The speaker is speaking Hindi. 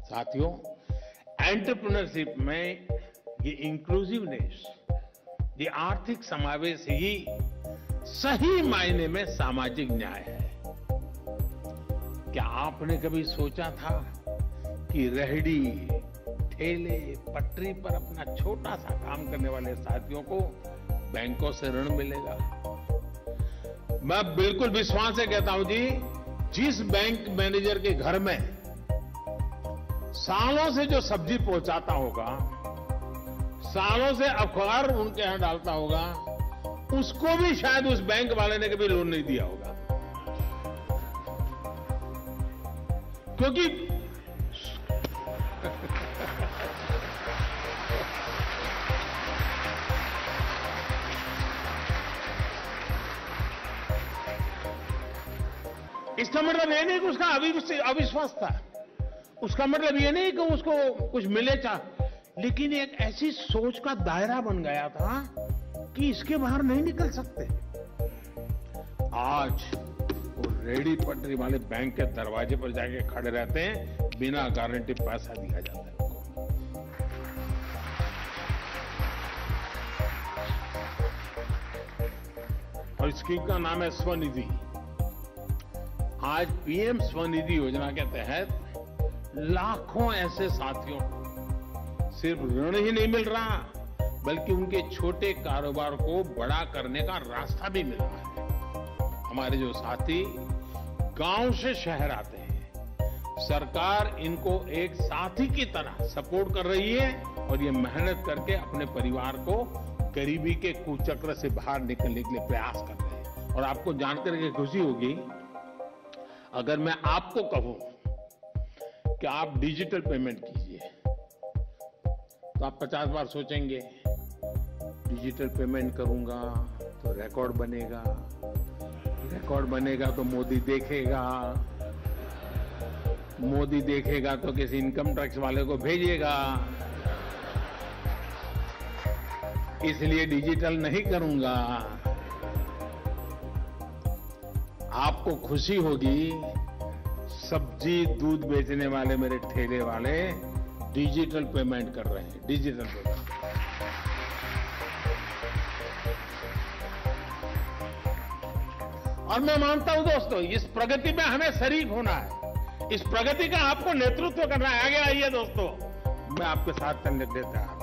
साथियों, एंटरप्रेन्योरशिप में ये इंक्लूसिवनेस, ये आर्थिक समावेश ही सही मायने में सामाजिक न्याय है। क्या आपने कभी सोचा था कि रेहड़ी, ठेले, पटरी पर अपना छोटा सा काम करने वाले साथियों को बैंकों से ऋण मिलेगा? मैं बिल्कुल विश्वास से कहता हूं जी, जिस बैंक मैनेजर के घर में सालों से जो सब्जी पहुंचाता होगा, सालों से अखबार उनके यहां डालता होगा, उसको भी शायद उस बैंक वाले ने कभी लोन नहीं दिया होगा। क्योंकि इसका मतलब ये नहीं कि उसका अविश्वास था, उसका मतलब ये नहीं कि उसको कुछ मिले लेकिन एक ऐसी सोच का दायरा बन गया था कि इसके बाहर नहीं निकल सकते। आज वो रेहड़ी पटरी वाले बैंक के दरवाजे पर जाके खड़े रहते हैं, बिना गारंटी पैसा दिया जाता है उनको। और स्कीम का नाम है स्वनिधि। आज पीएम स्वनिधि योजना के तहत लाखों ऐसे साथियों को सिर्फ ऋण ही नहीं मिल रहा, बल्कि उनके छोटे कारोबार को बड़ा करने का रास्ता भी मिल रहा है। हमारे जो साथी गांव से शहर आते हैं, सरकार इनको एक साथी की तरह सपोर्ट कर रही है और ये मेहनत करके अपने परिवार को गरीबी के कुचक्र से बाहर निकलने के लिए प्रयास कर रहे हैं। और आपको जानकर के खुशी होगी, अगर मैं आपको कहूं कि आप डिजिटल पेमेंट कीजिए, तो आप 50 बार सोचेंगे, डिजिटल पेमेंट करूंगा तो रिकॉर्ड बनेगा, रिकॉर्ड बनेगा तो मोदी देखेगा, मोदी देखेगा तो किसी इनकम टैक्स वाले को भेजेगा, इसलिए डिजिटल नहीं करूंगा। आपको खुशी होगी, सब्जी दूध बेचने वाले मेरे ठेले वाले डिजिटल पेमेंट कर रहे हैं, डिजिटल पेमेंट। और मैं मानता हूं दोस्तों, इस प्रगति में हमें शरीक होना है, इस प्रगति का आपको नेतृत्व करना है। आगे आइए दोस्तों, मैं आपके साथ चलने देता हूं।